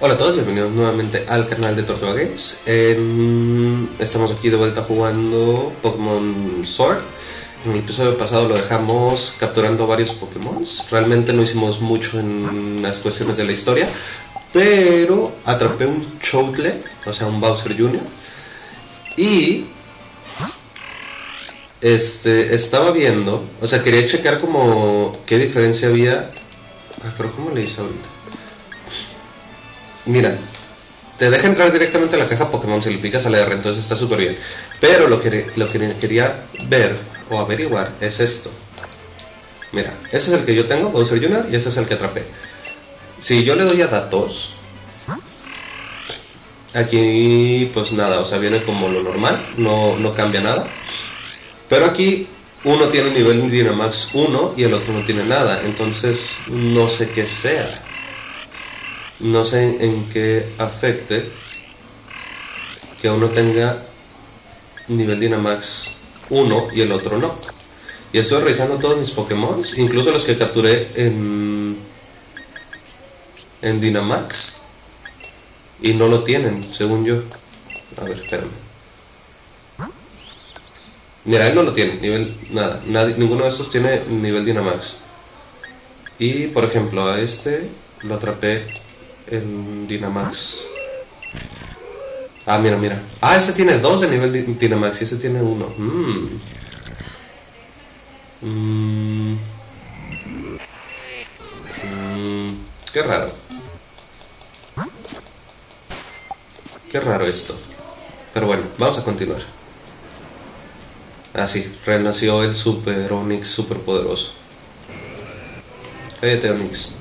Hola a todos, bienvenidos nuevamente al canal de Tortuga Games. Estamos aquí de vuelta jugando Pokémon Sword. En el episodio pasado lo dejamos capturando varios Pokémon. Realmente no hicimos mucho en las cuestiones de la historia, pero atrapé un Choutle, o sea un Bowser Jr. Y estaba viendo, o sea, quería checar como qué diferencia había. Pero ¿cómo le hice ahorita? Mira, te deja entrar directamente a la caja Pokémon si le picas a la R, entonces está súper bien. Pero lo que quería ver o averiguar es esto. Mira, ese es el que yo tengo, Bowser Jr., y ese es el que atrapé. Si yo le doy a datos, aquí pues nada, o sea, viene como lo normal, no cambia nada. Pero aquí uno tiene nivel Dynamax 1 y el otro no tiene nada, entonces no sé qué sea. No sé en qué afecte que uno tenga nivel Dynamax 1 y el otro no. Y estoy revisando todos mis Pokémon, incluso los que capturé en Dynamax, y no lo tienen, según yo. A ver, espérame. Mira, él no lo tiene, nivel nada. Ninguno de estos tiene nivel Dynamax. Y por ejemplo, a este lo atrapé en Dynamax. Ah, mira. Ah, ese tiene 2 de nivel Dynamax y ese tiene 1. Qué raro. Qué raro esto. Pero bueno, vamos a continuar. Ah, sí, renació el Super Onix super poderoso. Cállate, Onix.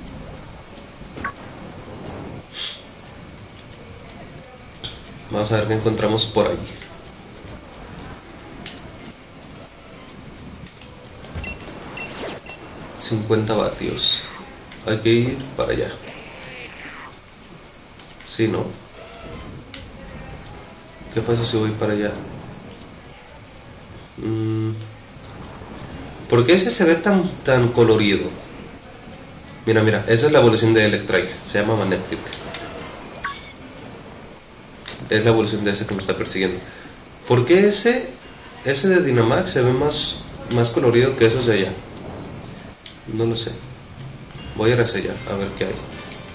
Vamos a ver qué encontramos por ahí. $50 vatios. Hay que ir para allá. Sí, ¿no? ¿Qué pasa si voy para allá? ¿Por qué ese se ve tan colorido? Mira, esa es la evolución de Electrike. Se llama Manectric. Es la evolución de ese que me está persiguiendo. ¿Por qué ese de Dynamax se ve más colorido que esos de allá? No lo sé. Voy a ir hacia allá a ver qué hay.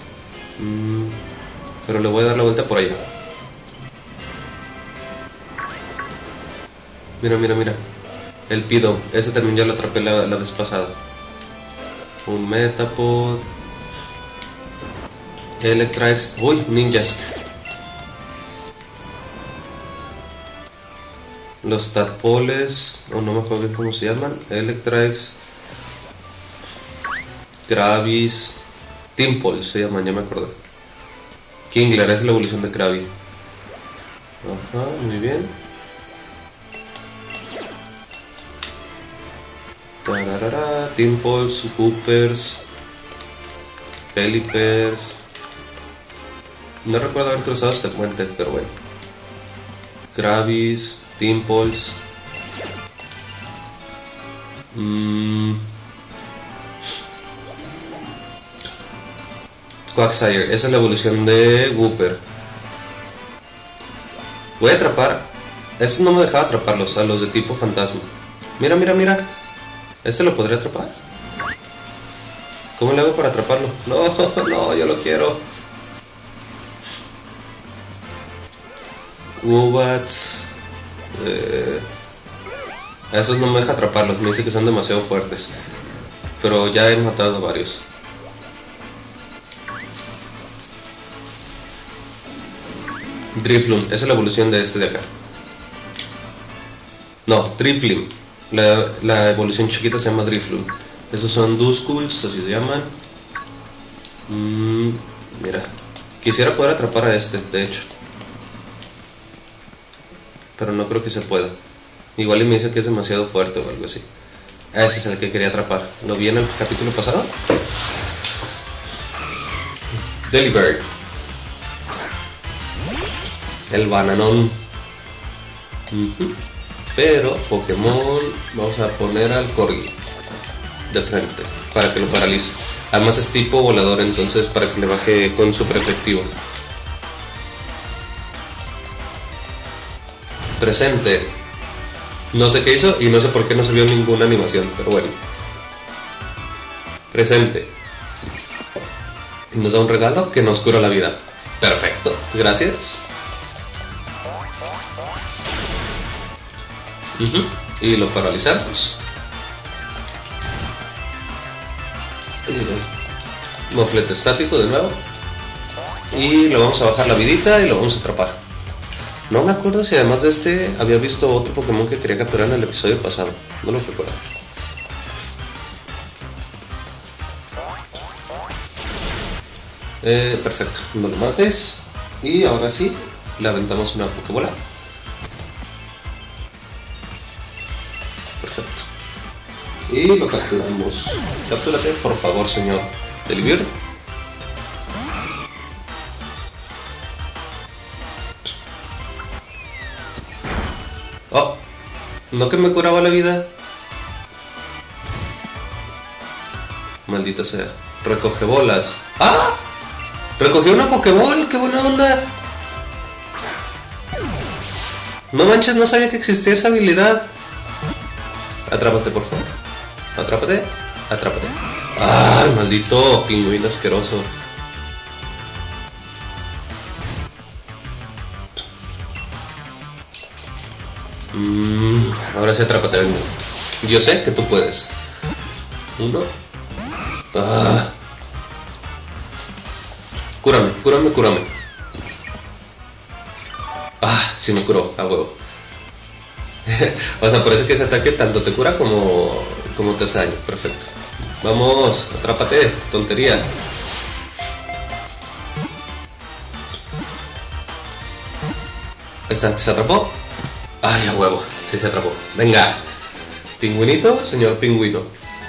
Pero le voy a dar la vuelta por allá. Mira. El Pido, ese también ya lo atrapé la vez pasada. Un Metapod. Electrix. Uy, Ninjask. Los Tadpoles, o no me acuerdo bien cómo se llaman. Electrix, Gravis, Timpol se llaman, ya me acordé. Kingler es la evolución de Krabi. Ajá, muy bien. Tararara, Timpols, Hoopers, Pelipers. No recuerdo haber cruzado este puente, pero bueno. Gravis, Timpols. Quagsire, esa es la evolución de Wooper. Voy a atrapar. Eso no me dejaba atraparlos, a los de tipo fantasma. Mira. ¿Este lo podría atrapar? ¿Cómo le hago para atraparlo? No, yo lo quiero. Wobats. A esos no me deja atraparlos, me dice que son demasiado fuertes. Pero ya he matado varios. Drifloon, esa es la evolución de este de acá. No, Drifloon. La evolución chiquita se llama Drifloon. Esos son Duskulls, así se llaman. Mira, quisiera poder atrapar a este, de hecho. Pero no creo que se pueda. Igual y me dice que es demasiado fuerte o algo así. Ese es el que quería atrapar. ¿Lo vi en el capítulo pasado? Delibird. El bananón. Pero Pokémon, vamos a poner al Corgi de frente para que lo paralice. Además es tipo volador, entonces para que le baje con super efectivo. Presente. No sé qué hizo y no sé por qué no se vio ninguna animación, pero bueno. Presente. Nos da un regalo que nos cura la vida. Perfecto, gracias. Y lo paralizamos. Moflete estático de nuevo. Y lo vamos a bajar la vidita y lo vamos a atrapar. No me acuerdo si además de este había visto otro Pokémon que quería capturar en el episodio pasado. No lo recuerdo. Perfecto, no lo mates. Y ahora sí, le aventamos una Pokébola. Perfecto. Y lo capturamos. Captúrate, por favor, señor Delibird. Oh, no que me curaba la vida. Maldito sea. Recoge bolas. ¡Ah! Recogió una Pokéball, qué buena onda. No manches, no sabía que existía esa habilidad. Atrápate, por favor. Atrápate, atrápate. ¡Ay, maldito pingüino asqueroso! Ahora sí, atrápate, venga. Yo sé que tú puedes. Uno. Ah. Cúrame, cúrame, cúrame. Ah, sí me curó, a huevo. O sea, parece que ese ataque tanto te cura como te hace daño. Perfecto. Vamos, atrápate, tontería. ¿Esta se atrapó? Ay, a huevo, sí se atrapó. Venga. Pingüinito, señor pingüino.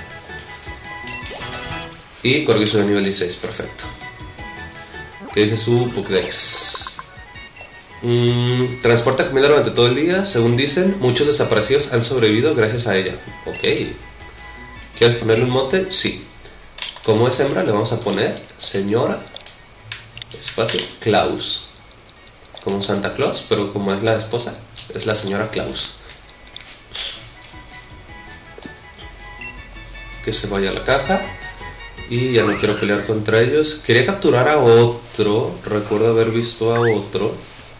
Y Corgiso de nivel 16, perfecto. ¿Qué dice su Pokédex? Transporta comida durante todo el día. Según dicen, muchos desaparecidos han sobrevivido gracias a ella. Ok. ¿Quieres ponerle un mote? Sí. Como es hembra, le vamos a poner señora espacio Claus. Como Santa Claus, pero como es la esposa, es la señora Claus. Que se vaya a la caja. Y ya no quiero pelear contra ellos. Quería capturar a otro. Recuerdo haber visto a otro.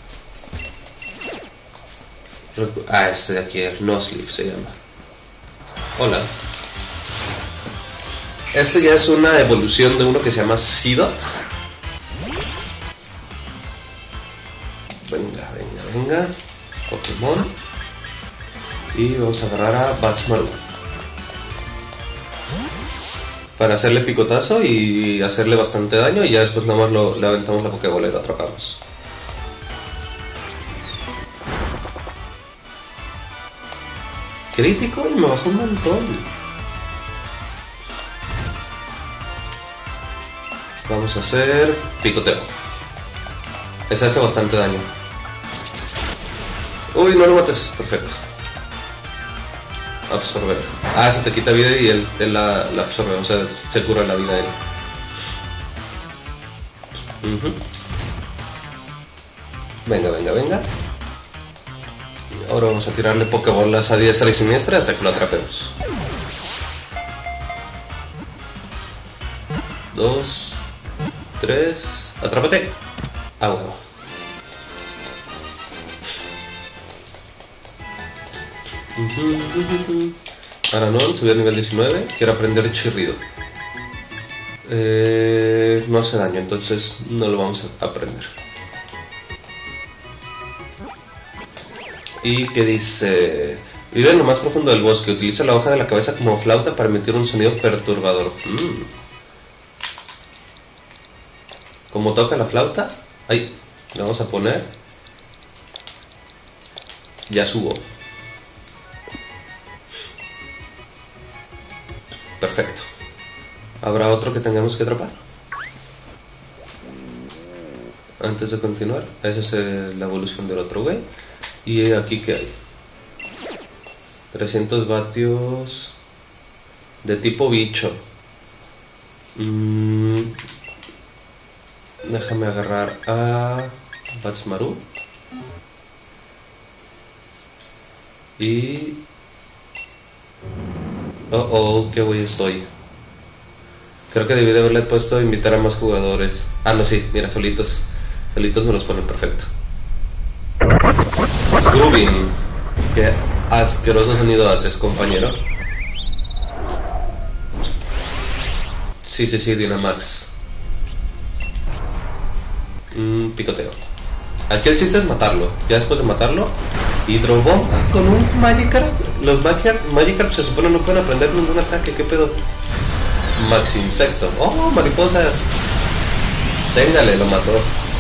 Este de aquí, el Nuzleaf se llama. Hola. Este ya es una evolución de uno que se llama Seedot. Venga, venga, venga. Pokémon. Y vamos a agarrar a Batsmaru para hacerle picotazo y hacerle bastante daño. Y ya después nada más le aventamos la Pokébola y lo atrapamos. Crítico y me bajó un montón. Vamos a hacer picoteo. Ese hace bastante daño. Uy, no lo mates. Perfecto. Absorber. Ah, se te quita vida y él la absorbe. O sea, se cura la vida de él. Venga, venga, venga. Y ahora vamos a tirarle Pokébolas a diestra y siniestra hasta que lo atrapemos. 2, 3. Atrápate. Ah, huevo. Aranon subió a nivel 19. Quiero aprender chirrido. No hace daño, entonces no lo vamos a aprender. Y que dice: vive en lo más profundo del bosque. Utiliza la hoja de la cabeza como flauta para emitir un sonido perturbador. Como toca la flauta. Ahí, le vamos a poner Yasuo. Perfecto. ¿Habrá otro que tengamos que atrapar? Antes de continuar. Esa es la evolución del otro güey. Y aquí que hay 300 vatios de tipo bicho. Mm, déjame agarrar a Batsmaru. Y... qué güey estoy. Creo que debí de haberle puesto a invitar a más jugadores. Ah, no, sí, mira, solitos me los ponen perfecto. Rubin. Qué asqueroso sonido haces, compañero. Sí, Dynamax. Picoteo. Aquí el chiste es matarlo. Ya después de matarlo, hidrobomba con un Magikarp. Los Magikarp se supone no pueden aprender ningún ataque. ¿Qué pedo? Max Insecto. ¡Oh, mariposas! Téngale, lo mató.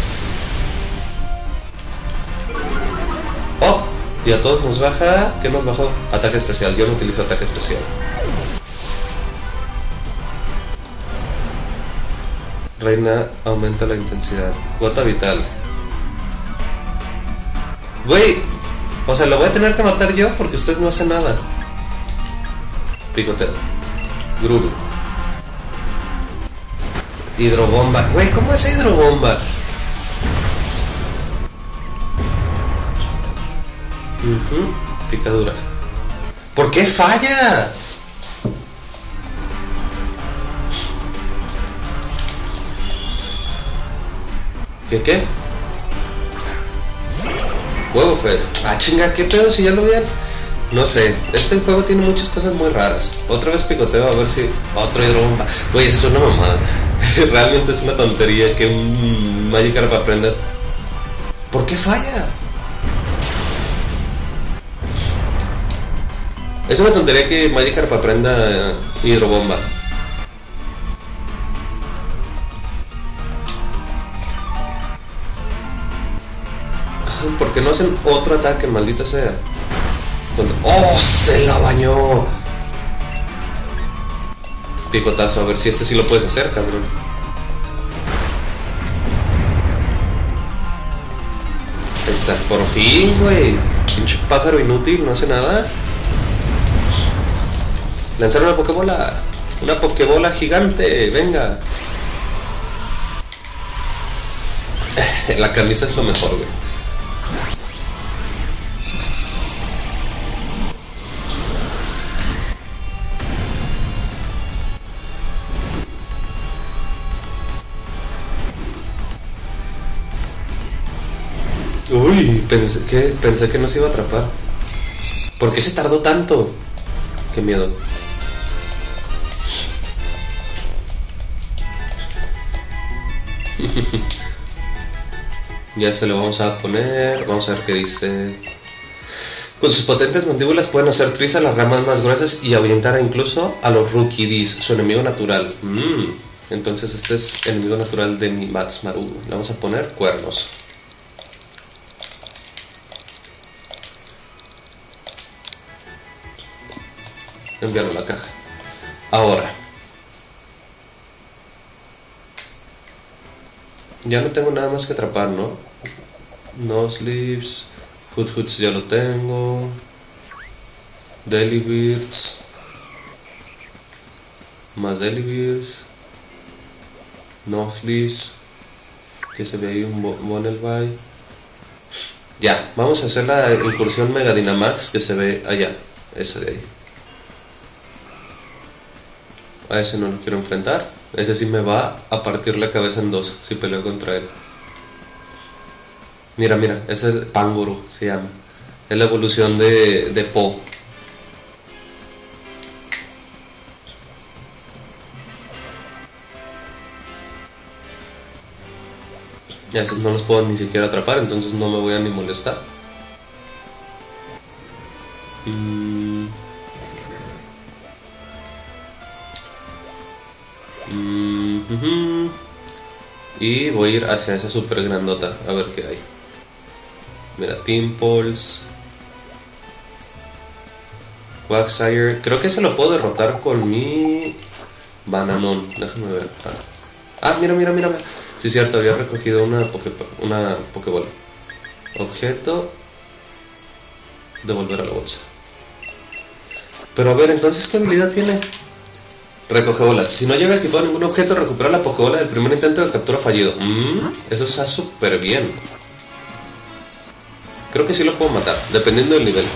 ¡Oh! Y a todos nos baja... ¿Qué nos bajó? Ataque especial. Yo no utilizo ataque especial. Reina aumenta la intensidad. Gota vital. Güey, o sea, lo voy a tener que matar yo porque ustedes no hacen nada. Picoteo. Groovy. Hidrobomba. Güey, ¿cómo es hidrobomba? Picadura. ¿Por qué falla? ¿Qué? Huevo Fed. Ah, chinga, ¿qué pedo si ya lo vieron? No sé, este juego tiene muchas cosas muy raras. Otra vez picoteo a ver si... Otro hidrobomba. Güey, eso es una mamada. Realmente es una tontería que un Magikarp aprenda. ¿Por qué falla? Es una tontería que Magikarp aprenda hidrobomba. ¿Por qué no hacen otro ataque, maldita sea? ¡Oh! ¡Se la bañó! Picotazo, a ver si este sí lo puedes hacer, cabrón. Ahí está, por fin, güey. Pinche pájaro inútil, no hace nada. Lanzar una pokebola. Una pokebola gigante, venga. La camisa es lo mejor, güey. Uy, pensé que no se iba a atrapar. ¿Por qué se tardó tanto? Qué miedo. Ya se lo vamos a poner. Vamos a ver qué dice. Con sus potentes mandíbulas pueden hacer trizas las ramas más gruesas y ahuyentar incluso a los Rookidis, su enemigo natural. Entonces este es el enemigo natural de mi Batsmaru. Le vamos a poner cuernos. Enviarlo a la caja. Ahora. Ya no tengo nada más que atrapar, ¿no? No sleeves. Hoots ya lo tengo. Delibirds. Más Delibirds. No sleeves. Que se ve ahí un Bonelby. Ya, vamos a hacer la incursión Mega Dynamax que se ve allá. Ese de ahí. A ese no lo quiero enfrentar. Ese sí me va a partir la cabeza en dos si peleo contra él. Mira, ese es Pangoro, se llama. Es la evolución de Po. Ya esos no los puedo ni siquiera atrapar, entonces no me voy a ni molestar. Y voy a ir hacia esa super grandota a ver qué hay. Mira, Timples, Quagsire. Creo que se lo puedo derrotar con mi Bananón. Déjame ver. Mira. Sí, cierto, había recogido una Pokébola. Objeto. Devolver a la bolsa. Pero a ver, entonces, ¿qué habilidad tiene? Recoge bolas. Si no lleva equipado ningún objeto, recupera la Pokébola del primer intento de captura fallido. Eso está súper bien. Creo que sí lo puedo matar, dependiendo del nivel.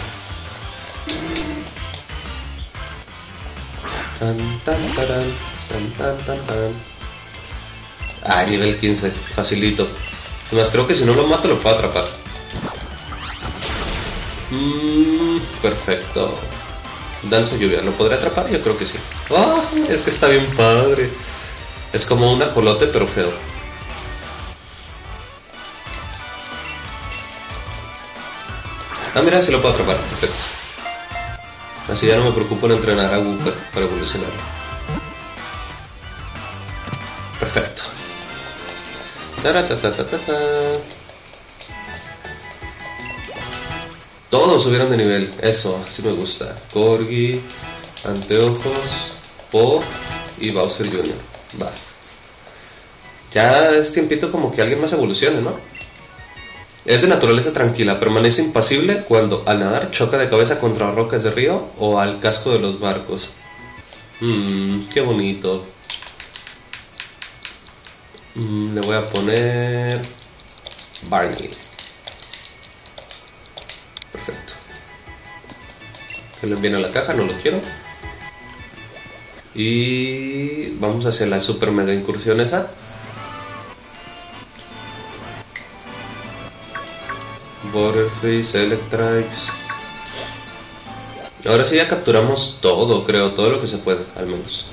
Nivel 15, facilito. Además, creo que si no lo mato lo puedo atrapar. Perfecto. Danza lluvia, ¿lo podré atrapar? Yo creo que sí. ¡Oh! Es que está bien padre. Es como un ajolote pero feo. Mira, sí lo puedo atrapar, perfecto. Así ya no me preocupo en entrenar a Wooper para evolucionar. Perfecto. Todos subieron de nivel, eso, así me gusta. Corgi, Anteojos, Po y Bowser Jr. Va. Ya es tiempito como que alguien más evolucione, ¿no? Es de naturaleza tranquila, permanece impasible cuando al nadar choca de cabeza contra rocas de río o al casco de los barcos. Qué bonito. Le voy a poner Barney. Perfecto. Que le viene a la caja, no lo quiero. Y vamos hacia la super mega incursión esa. Butterfreeze, Electrikes. Ahora sí ya capturamos todo, creo, todo lo que se puede, al menos.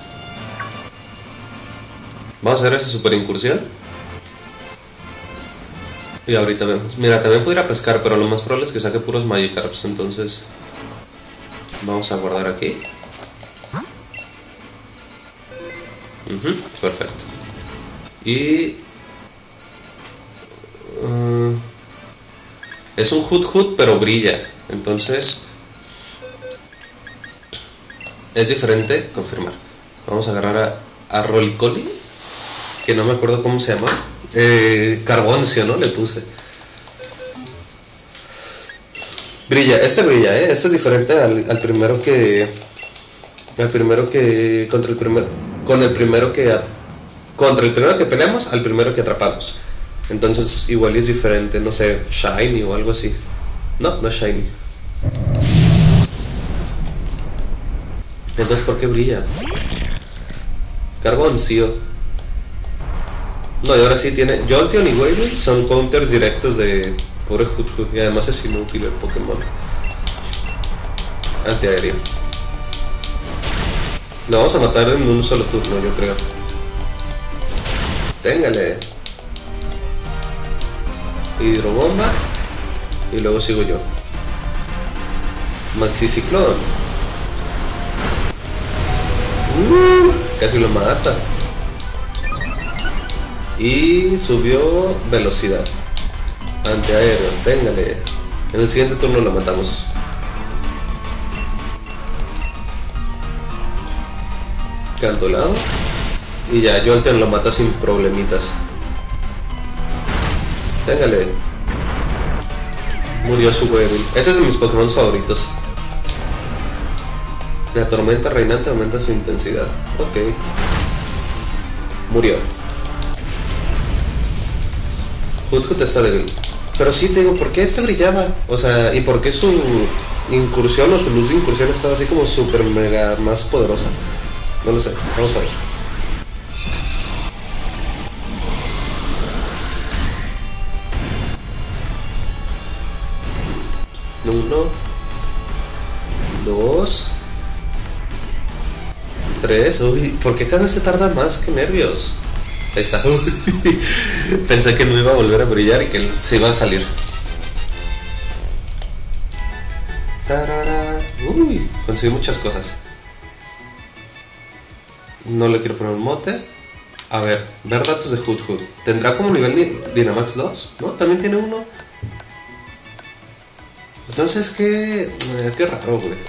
Vamos a hacer esta super incursión. Y ahorita vemos. Mira, también pudiera pescar, pero lo más probable es que saque puros Magikarps. Entonces vamos a guardar aquí. Perfecto. Y es un Hoot pero brilla. Entonces es diferente. Confirmar. Vamos a agarrar a Rolicoli, que no me acuerdo cómo se llama. Carboncio, ¿no? Le puse. Brilla, brilla, este es diferente al primero que... Contra el primero que peleamos, al primero que atrapamos. Entonces igual es diferente, no sé, Shiny o algo así. No es Shiny. Entonces, ¿por qué brilla? Carboncio. No, y ahora sí tiene... Jolteon y Wailord son counters directos de pobre Hoot. Y además es inútil el Pokémon. Antiaéreo. Lo vamos a matar en un solo turno, yo creo. Téngale. Hidrobomba. Y luego sigo yo. Maxiciclón. Casi lo mata. Y subió velocidad. Antiaéreo, téngale. En el siguiente turno lo matamos. Cantolado. Y ya, Jolteon lo mata sin problemitas. Téngale. Murió su Weavile. Ese es de mis Pokémon favoritos. La tormenta reinante aumenta su intensidad. Ok. Murió. Hoot está débil. Pero sí te digo, ¿por qué este brillaba? O sea, ¿y por qué su incursión o su luz de incursión estaba así como super mega más poderosa? No lo sé, vamos a ver. Uno, dos, tres. Uy, ¿por qué cada vez se tarda más? ¡Qué nervios! Ahí está. Pensé que no iba a volver a brillar y que se iba a salir. ¡Tarara! Uy, conseguí muchas cosas. No le quiero poner un mote. A ver datos de Hoot. ¿Tendrá como nivel Dynamax 2? ¿No? ¿También tiene uno? Entonces, qué raro, güey.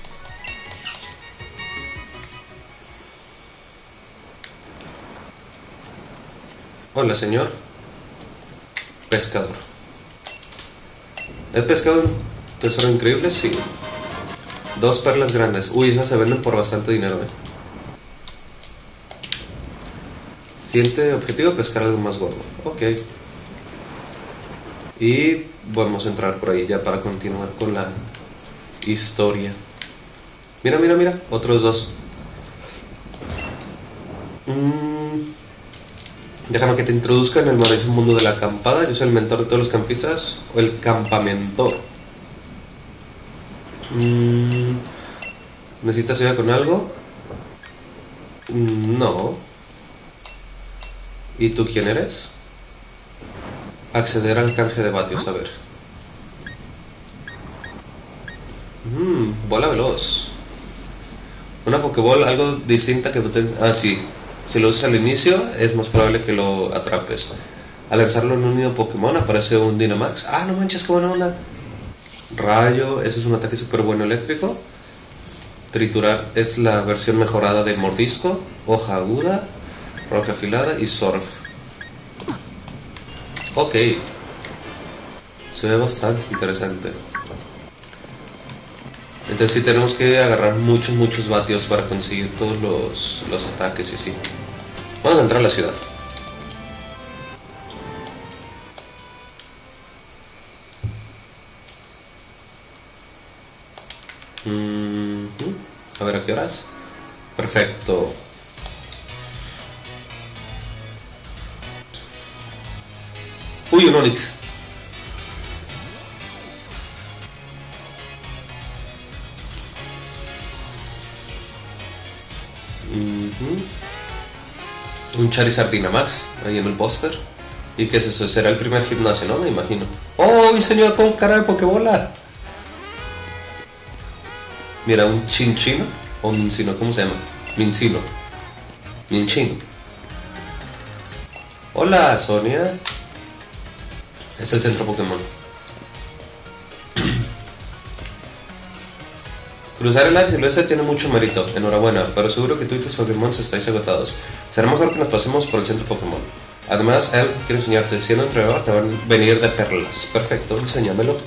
Hola, señor. Pescador. ¿He pescado un tesoro increíble? Sí. 2 perlas grandes. Uy, esas se venden por bastante dinero, Siguiente objetivo, pescar algo más gordo. Ok. Y vamos a entrar por ahí ya para continuar con la historia. Mira, mira, mira. Otros dos. Déjame que te introduzca en el maravilloso mundo de la acampada. Yo soy el mentor de todos los campistas, o el campamentor. ¿Necesitas ayuda con algo? No. ¿Y tú quién eres? Acceder al canje de vatios, a ver. Bola veloz. Una Pokéball algo distinta que... Ah, sí. Si lo usas al inicio, es más probable que lo atrapes. Al lanzarlo en un nido Pokémon aparece un Dynamax. Ah, no manches, qué buena onda. Rayo, ese es un ataque súper bueno eléctrico. Triturar es la versión mejorada de Mordisco. Hoja aguda, roca afilada y Surf. Ok. Se ve bastante interesante. Entonces sí tenemos que agarrar muchos vatios para conseguir todos los ataques y sí. Vamos a entrar a la ciudad. A ver, ¿a qué horas? Perfecto. Uy, un Onix. Un Charizard Dynamax ahí en el póster. ¿Y qué es eso? Será el primer gimnasio, ¿no? Me imagino. ¡Oh, un señor con cara de Pokébola! Mira, un Chinchino o Mincino, ¿cómo se llama? Minchino. Hola, Sonia. Es el centro Pokémon. Cruzar el Aire Silvestre tiene mucho mérito, enhorabuena, pero seguro que tú y tus Pokémon estáis agotados. Será mejor que nos pasemos por el centro Pokémon. Además, hay algo que quiero enseñarte. Siendo entrenador te van a venir de perlas. Perfecto, enséñamelo.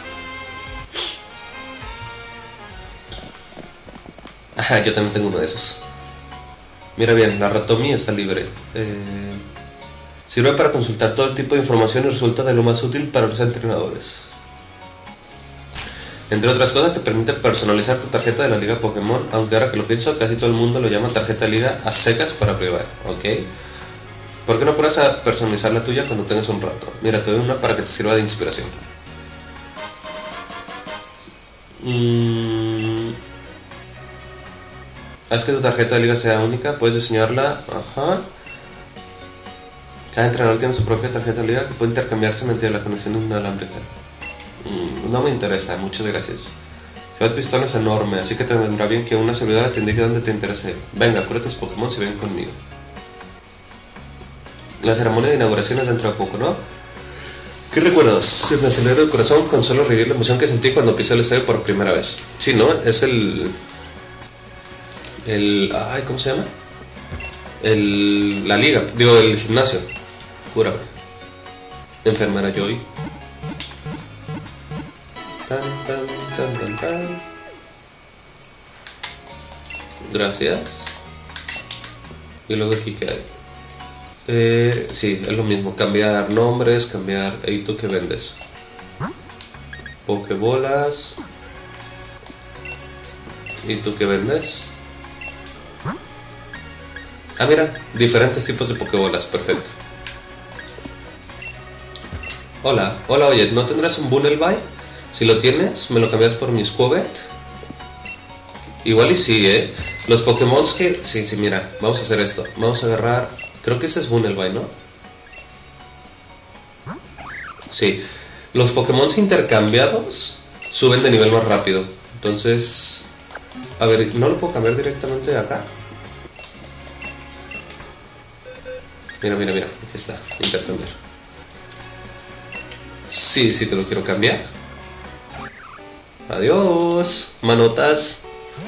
Ajá, yo también tengo uno de esos. Mira bien, la Ratomi está libre. Sirve para consultar todo tipo de información y resulta de lo más útil para los entrenadores. Entre otras cosas, te permite personalizar tu tarjeta de la Liga Pokémon, aunque ahora que lo pienso, casi todo el mundo lo llama tarjeta de Liga a secas para privar, ¿ok? ¿Por qué no pruebas a personalizar la tuya cuando tengas un rato? Mira, te doy una para que te sirva de inspiración. Haz que tu tarjeta de Liga sea única, puedes diseñarla, ajá. Cada entrenador tiene su propia tarjeta de Liga que puede intercambiarse mediante la conexión de una alámbrica. No me interesa, muchas gracias. Ciudad Pistón es enorme, así que te vendrá bien que una servidora te indique dónde te interese. Venga, cura tus Pokémon si ven conmigo. La ceremonia de inauguración es dentro de poco, ¿no? ¿Qué recuerdas? Se me acelera el corazón con solo revivir la emoción que sentí cuando pisé el estadio por primera vez. Sí, ¿no? Es el... Ay, ¿cómo se llama? La liga, digo, el gimnasio. Cura. Enfermera Joy. Tan. Gracias. Y luego aquí que hay. Sí, es lo mismo. Cambiar nombres, cambiar. ¿Y tú qué vendes? Pokebolas. ¿Y tú qué vendes? Ah, mira, diferentes tipos de pokebolas, perfecto. Hola, oye, ¿no tendrás un Bunnelby? Si lo tienes, ¿me lo cambias por mi Squobet? Igual y sí, Los Pokémon que... Sí, mira, vamos a hacer esto. Vamos a agarrar... Creo que ese es Bunnelby, ¿no? Sí. Los Pokémon intercambiados suben de nivel más rápido. Entonces... A ver, ¿no lo puedo cambiar directamente de acá? Mira, aquí está, intercambiar. Sí, te lo quiero cambiar. Adiós, manotas.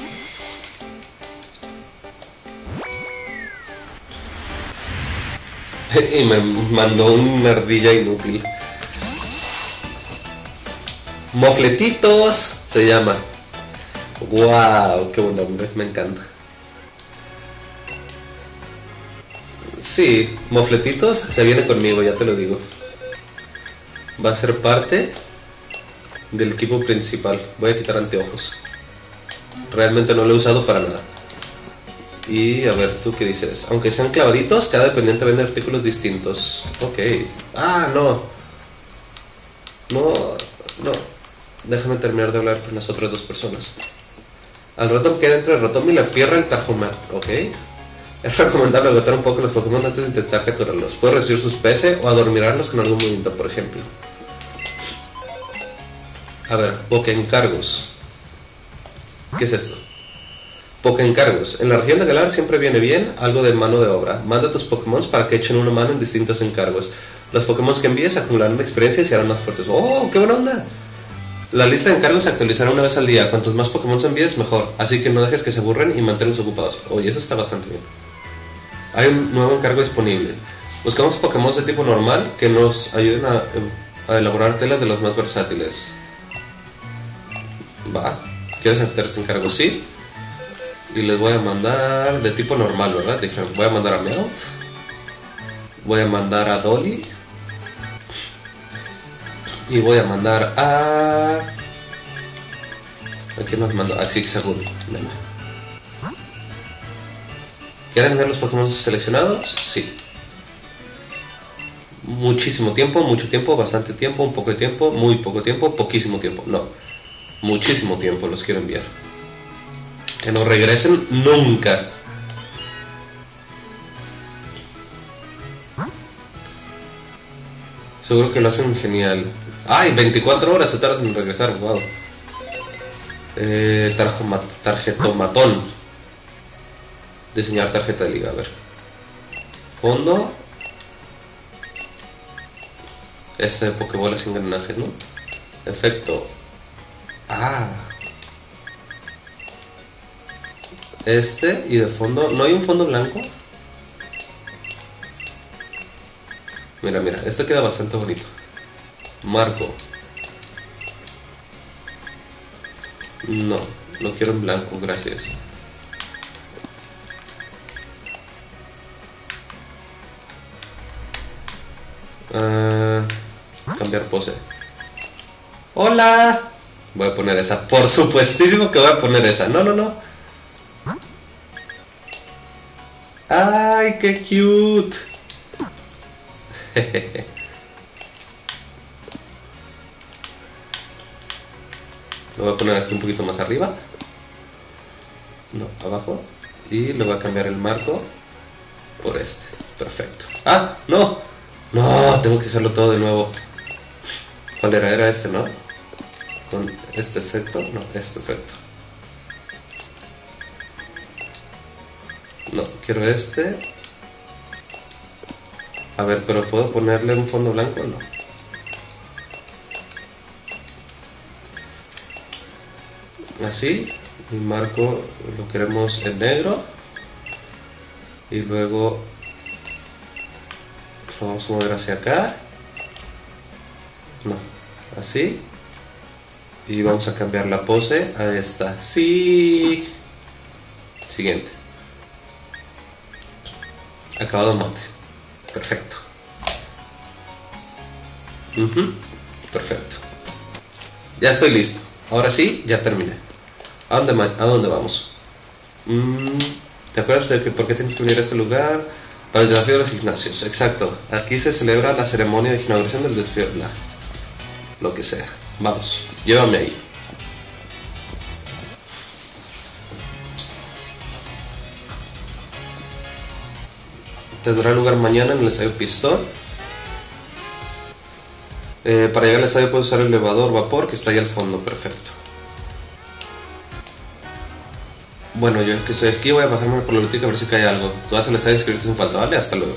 Y me mandó una ardilla inútil. Mofletitos se llama. Wow, qué buen nombre, me encanta. Sí, Mofletitos se viene conmigo, ya te lo digo. Va a ser parte del equipo principal. Voy a quitar anteojos. Realmente no lo he usado para nada. Y a ver, ¿tú qué dices? Aunque sean clavaditos, cada dependiente vende artículos distintos. Ok. Ah, no. No. Déjame terminar de hablar con las otras dos personas. Al Rotom queda dentro del Rotom y la pierra el Tajomat. Ok. Es recomendable agotar un poco los Pokémon antes de intentar capturarlos. Puedes recibir sus PS o adormirarlos con algún movimiento, por ejemplo. A ver, Pokéencargos. ¿Qué es esto? Pokéencargos. En la región de Galar siempre viene bien algo de mano de obra. Manda a tus Pokémon para que echen una mano en distintos encargos. Los Pokémon que envíes acumularán experiencia y serán más fuertes. ¡Oh, qué buena onda! La lista de encargos se actualizará una vez al día. Cuantos más Pokémon envíes, mejor. Así que no dejes que se aburren y manténlos ocupados. Oye, eso está bastante bien. Hay un nuevo encargo disponible. Buscamos Pokémon de tipo normal que nos ayuden a elaborar telas de los más versátiles. Va. ¿Quieres aceptar este encargo? Sí. Y les voy a mandar de tipo normal, ¿verdad? Dije, voy a mandar a Melt. Voy a mandar a Dolly. Y voy a mandar a... ¿A quién nos mando? A Zigzagoon. ¿Quieres ver los Pokémon seleccionados? Sí. Muchísimo tiempo, mucho tiempo, bastante tiempo, un poco de tiempo, muy poco tiempo, poquísimo tiempo. No. Muchísimo tiempo los quiero enviar. Que no regresen nunca. Seguro que lo hacen genial. ¡Ay! 24 horas se tardan en regresar. Wow. Tarjetomatón. Diseñar tarjeta de liga. A ver. Fondo. Este Pokébola sin engranajes, ¿no? Efecto. Ah. Este y de fondo. ¿No hay un fondo blanco? Mira, este queda bastante bonito. Marco. No quiero en blanco, gracias. Cambiar pose. ¡Hola! Voy a poner esa, por supuestísimo que voy a poner esa. No. ¡Ay, qué cute! Lo voy a poner aquí un poquito más arriba. No, abajo. Y le voy a cambiar el marco por este. Perfecto. ¡Ah! ¡No! ¡No! Tengo que hacerlo todo de nuevo. ¿Cuál era? Era este, ¿no? Con este efecto. No, este efecto. No, quiero este. A ver, pero ¿puedo ponerle un fondo blanco? No. Así. Y marco lo queremos en negro. Y luego lo vamos a mover hacia acá. No, así. Y vamos a cambiar la pose a esta. Sí. Siguiente. Acabado monte. Perfecto. Perfecto. Ya estoy listo. Ahora sí, ya terminé. ¿A dónde vamos? ¿Te acuerdas de que por qué tienes que venir a este lugar? Para el desafío de los gimnasios. Exacto. Aquí se celebra la ceremonia de inauguración del desafío. Lo que sea. Vamos, llévame ahí. Tendrá lugar mañana en el estadio Pistón. Para llegar al estadio puedes usar el elevador vapor que está ahí al fondo. Perfecto. Bueno, yo que estoy aquí voy a pasarme por la biblioteca a ver si cae algo. Tú vas al estadio a inscribirte sin falta, ¿vale? Hasta luego.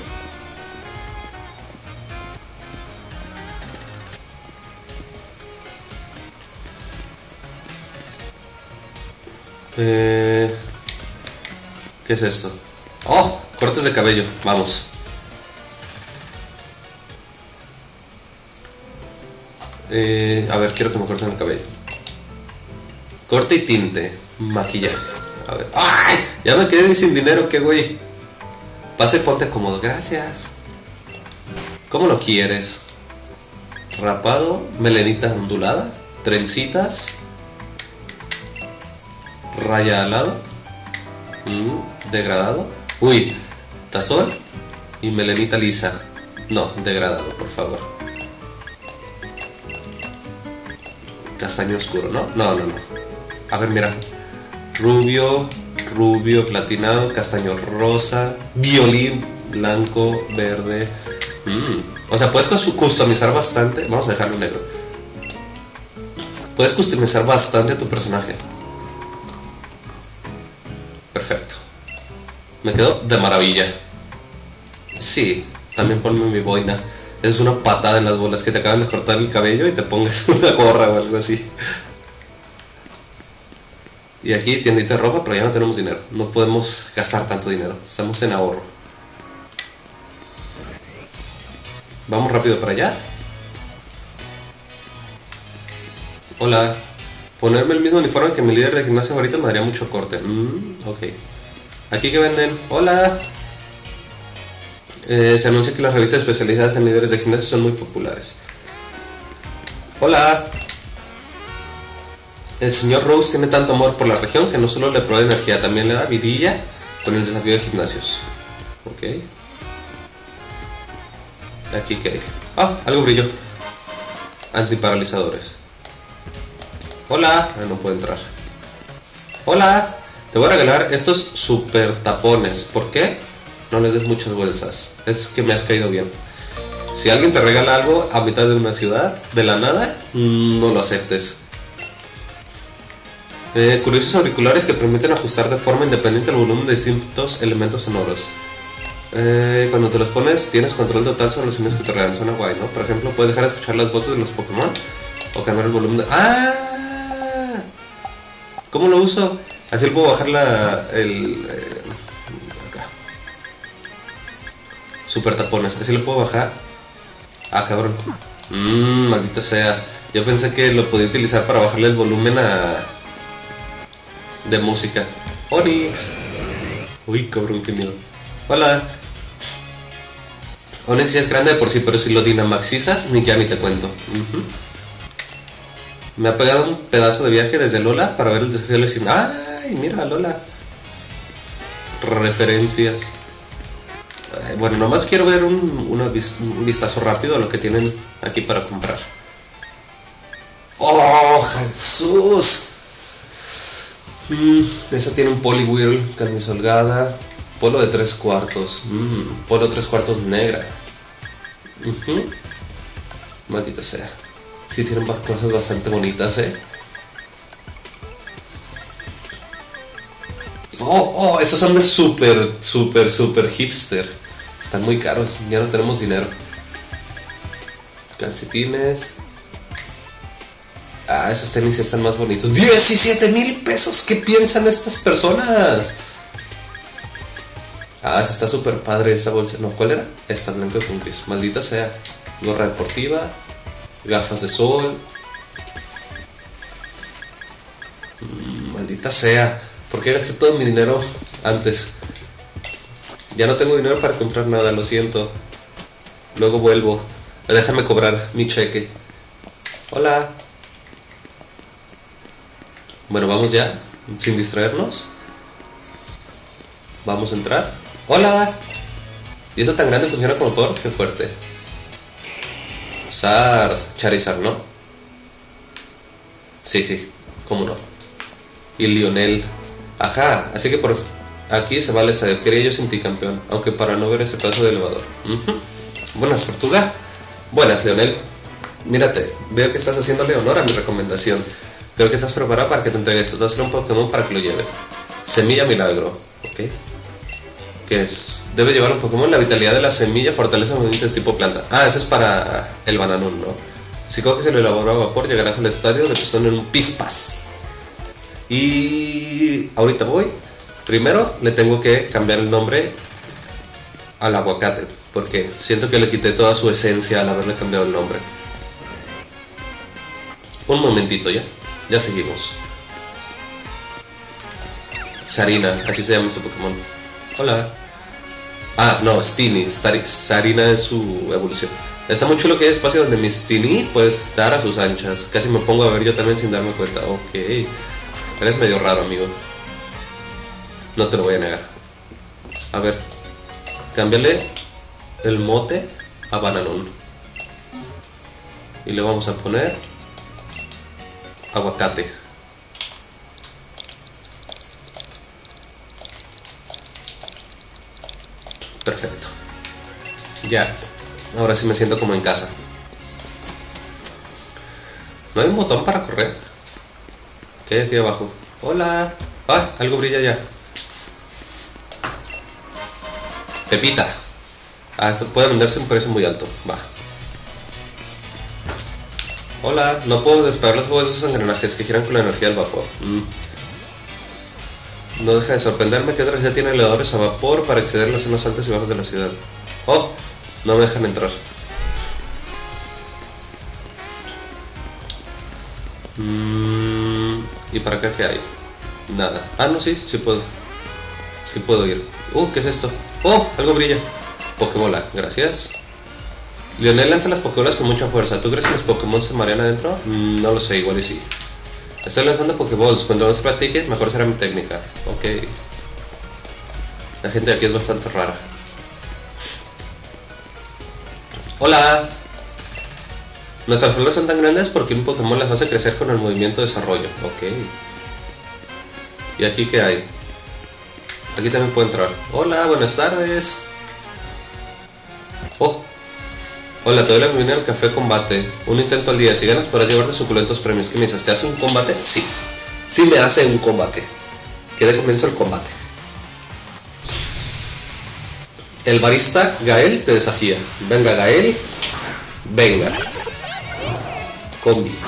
¿Qué es esto? ¡Oh! Cortes de cabello, vamos. A ver, quiero que me corten el cabello. Corte y tinte. Maquillaje. A ver. ¡Ay! Ya me quedé sin dinero, qué güey. Pasa y ponte cómodo, gracias. ¿Cómo lo quieres? Rapado, melenita ondulada, trencitas, raya al lado, degradado. Uy, tazón y melenita lisa. No, degradado, por favor. Castaño oscuro, ¿no? No. A ver, mira. Rubio, platinado, castaño rosa, violín, blanco, verde. O sea, puedes customizar bastante. Vamos a dejarlo negro. Puedes customizar bastante tu personaje. Perfecto. Me quedó de maravilla. Sí, también ponme mi boina. Es una patada en las bolas que te acaban de cortar el cabello y te pongas una gorra o algo así. Y aquí tiendita de ropa, pero ya no tenemos dinero. No podemos gastar tanto dinero. Estamos en ahorro. Vamos rápido para allá. Hola. Ponerme el mismo uniforme que mi líder de gimnasio ahorita me daría mucho corte. Ok. ¿Aquí qué venden? Hola. Se anuncia que las revistas especializadas en líderes de gimnasio son muy populares. Hola. El señor Rose tiene tanto amor por la región que no solo le provee energía, también le da vidilla con el desafío de gimnasios. Ok. Aquí qué hay. Algo brilló. Antiparalizadores. Hola. No puedo entrar. Hola. Te voy a regalar estos super tapones. ¿Por qué? No les des muchas bolsas. Es que me has caído bien. Si alguien te regala algo a mitad de una ciudad, de la nada, no lo aceptes. Curiosos auriculares que permiten ajustar de forma independiente el volumen de distintos elementos sonoros. Cuando te los pones, tienes control total sobre los sonidos que te regalan. Suena guay, ¿no? Por ejemplo, puedes dejar de escuchar las voces de los Pokémon o cambiar el volumen de... ¡Ah! ¿Cómo lo uso? Así le puedo bajar acá. Super tapones. Así le puedo bajar. Cabrón. Maldita sea. Yo pensé que lo podía utilizar para bajarle el volumen de música. Onix. Uy, cabrón, qué miedo. Hola. Onix ya es grande de por sí, pero si lo dinamaxizas, ni te cuento. Me ha pegado un pedazo de viaje desde Lola para ver el desafío de los gimnasios. ¡Ay, mira, Lola! Referencias. Bueno, nomás quiero ver un vistazo rápido a lo que tienen aquí para comprar. ¡Oh, Jesús! Esa tiene un Poliwhirl, camisa holgada, polo de 3/4, polo 3/4 negra. Maldita sea. Sí tienen cosas bastante bonitas, Estos son de super hipster. Están muy caros, ya no tenemos dinero. Calcetines. Esos tenis están más bonitos. 17,000 pesos. ¿Qué piensan estas personas? Esa está súper padre esta bolsa. No, ¿cuál era? Esta, blanco con gris. Maldita sea. Gorra deportiva. Gafas de sol. Maldita sea. ¿Por qué gasté todo mi dinero antes? Ya no tengo dinero para comprar nada, lo siento. Luego vuelvo. Déjame cobrar mi cheque. Hola. Bueno, vamos ya, sin distraernos. Vamos a entrar. ¡Hola! ¿Y eso tan grande funciona como por? ¡Qué fuerte! Charizard, ¿no? Sí, cómo no. Y Lionel. Ajá, así que por aquí se vale saber. Quería yo sentir campeón, aunque para no ver ese pedazo de elevador. Buenas, Tortuga. Buenas, Lionel. Mírate, veo que estás haciéndole honor a mi recomendación. Creo que estás preparado para que te entregues. Te voy a hacer un Pokémon para que lo lleve. Semilla Milagro. Ok. ¿Qué es? Debe llevar un Pokémon la vitalidad de la semilla, fortaleza movimientos tipo planta. Ese es para el Bananón, ¿no? Si coges el elaborado a vapor, llegarás al estadio de pistón en un Pispas. Y ahorita voy. Primero le tengo que cambiar el nombre al aguacate, porque siento que le quité toda su esencia al haberle cambiado el nombre. Un momentito ya seguimos. Sarina, así se llama este Pokémon. Hola. Ah, no, Steenee. Sarina es su evolución. Está muy chulo que hay espacio donde mi Steenee puede estar a sus anchas. Casi me pongo a ver yo también sin darme cuenta. Ok. Eres medio raro, amigo. No te lo voy a negar. A ver. Cámbiale el mote a Bananón. Y le vamos a poner aguacate. Perfecto. Ya. Ahora sí me siento como en casa. ¿No hay un botón para correr? ¿Qué hay aquí abajo? Hola. Ah, algo brilla ya. Pepita. Ah, esto puede venderse a un precio muy alto. Va. Hola. No puedo despegar los huevos de esos engranajes que giran con la energía del vapor. No deja de sorprenderme que otra ciudad tiene elevadores a vapor para acceder a las zonas altas y bajas de la ciudad. Oh, no me dejan entrar. ¿Y para acá qué hay? Nada. Ah, no, sí, sí puedo. Sí puedo ir. ¿Qué es esto? Oh, algo brilla. Pokébola, gracias. Lionel lanza las Pokébolas con mucha fuerza. ¿Tú crees que los Pokémon se marean adentro? No lo sé, igual y sí. Estoy lanzando Pokéballs. Cuando más practiques, mejor será mi técnica. Ok. La gente de aquí es bastante rara. Hola. Nuestras flores son tan grandes porque un Pokémon las hace crecer con el movimiento de desarrollo. Ok. ¿Y aquí qué hay? Aquí también puedo entrar. Hola, buenas tardes. Oh. Hola, te doy la bienvenida al Café Combate. Un intento al día. Si ganas podrás llevarte suculentos premios. ¿Qué me dices? ¿Te hace un combate? Sí. Sí me hace un combate. Que de comienzo el combate. El barista Gael te desafía. Venga, Gael. Venga. Combi.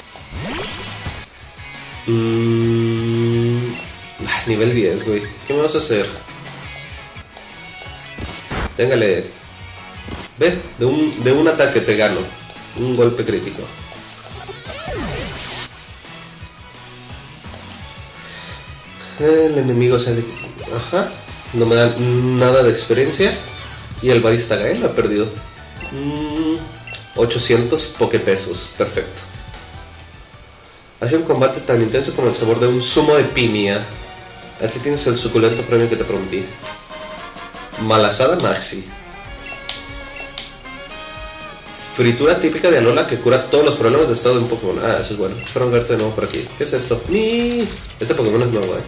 Nivel 10, güey. ¿Qué me vas a hacer? Téngale. Ve, de un ataque te gano. Un golpe crítico. El enemigo se... Ajá. No me da nada de experiencia. Y el barista Gael ha perdido. 800 pokepesos. Perfecto. Ha sido un combate tan intenso como el sabor de un zumo de piña. Aquí tienes el suculento premio que te prometí. Malasada Maxi. Fritura típica de Alola que cura todos los problemas de estado de un Pokémon. Ah, eso es bueno. Espero verte de nuevo por aquí. ¿Qué es esto? ¡Ni! Este Pokémon es nuevo,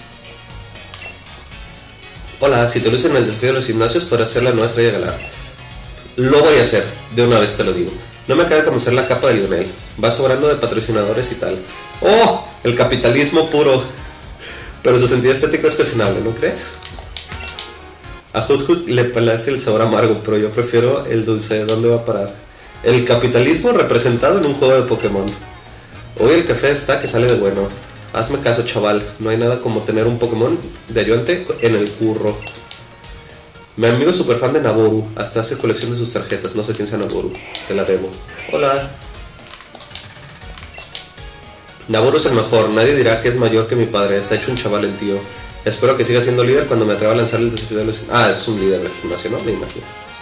Hola, si te lucen en el desafío de los gimnasios podrás ser la nueva estrella galar. Lo voy a hacer, de una vez te lo digo. No me acaba de conocer la capa de Lionel. Va sobrando de patrocinadores y tal. ¡Oh! El capitalismo puro. Pero su sentido estético es cuestionable, ¿no crees? A Hoot le parece el sabor amargo, pero yo prefiero el dulce. ¿Dónde va a parar? El capitalismo representado en un juego de Pokémon. Hoy el café está que sale de bueno. Hazme caso, chaval. No hay nada como tener un Pokémon de ayudante en el curro. Mi amigo es super fan de Naboru. Hasta hace colección de sus tarjetas. No sé quién sea Naboru. Te la debo. Hola. Naboru es el mejor. Nadie dirá que es mayor que mi padre. Está hecho un chaval el tío. Espero que siga siendo líder cuando me atreva a lanzar el desafío de los... Ah, es un líder del gimnasio, ¿no? Me imagino.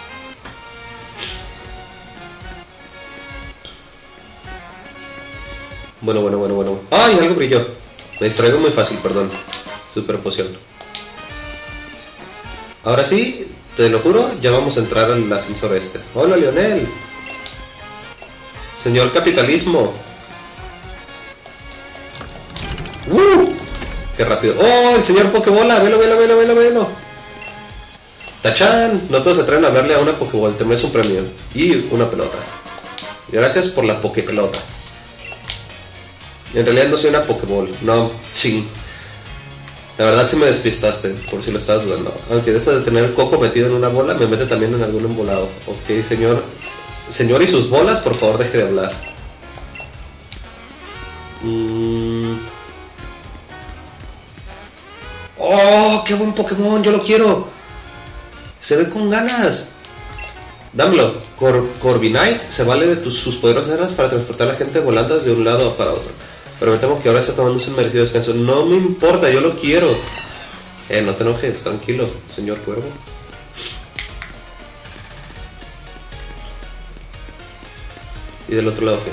Bueno. ¡Ay! Algo brilló. Me distraigo muy fácil, perdón. Super poción. Ahora sí, te lo juro, ya vamos a entrar al ascensor este. ¡Hola, Lionel! Señor Capitalismo. ¡Qué rápido! ¡Oh, el señor Pokébola! ¡Velo! ¡Tachán! No todos se atreven a hablarle a una Pokéball. Te mereces un premio. Y una pelota. Gracias por la Poképelota. En realidad no soy una Pokéball. No, ching. La verdad sí me despistaste, por si lo estabas dudando. Aunque de eso de tener el coco metido en una bola, me mete también en algún embolado. Ok, señor. Señor y sus bolas, por favor deje de hablar. ¡Oh, qué buen Pokémon! ¡Yo lo quiero! Se ve con ganas. Dámelo. Corviknight se vale de sus poderosas armas para transportar a la gente volando desde un lado para otro. Pero me temo que ahora está tomándose un merecido descanso. No me importa, yo lo quiero. No te enojes, tranquilo, señor cuervo. ¿Y del otro lado qué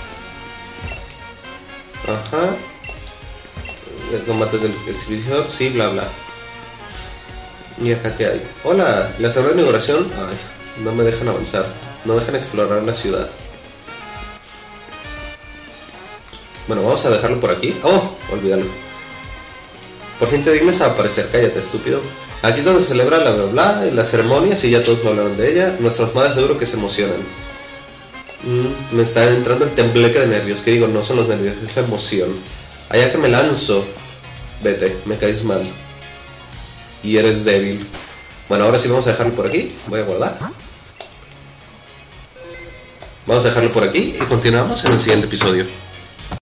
hay? Ajá. Combates del exhibición, sí, bla bla. ¿Y acá qué hay? Hola, la sala de inauguración. Ay, no me dejan avanzar. No dejan explorar la ciudad. Bueno, vamos a dejarlo por aquí. Oh, olvídalo. Por fin te dignas a aparecer. Cállate, estúpido. Aquí es donde se celebra la bla bla, la ceremonia. Sí, ya todos me hablaron de ella. Nuestras madres seguro que se emocionan. Me está entrando el tembleque de nervios. Que digo, no son los nervios, es la emoción. Allá que me lanzo. Vete, me caes mal. Y eres débil. Bueno, ahora sí vamos a dejarlo por aquí. Voy a guardar. Vamos a dejarlo por aquí y continuamos en el siguiente episodio.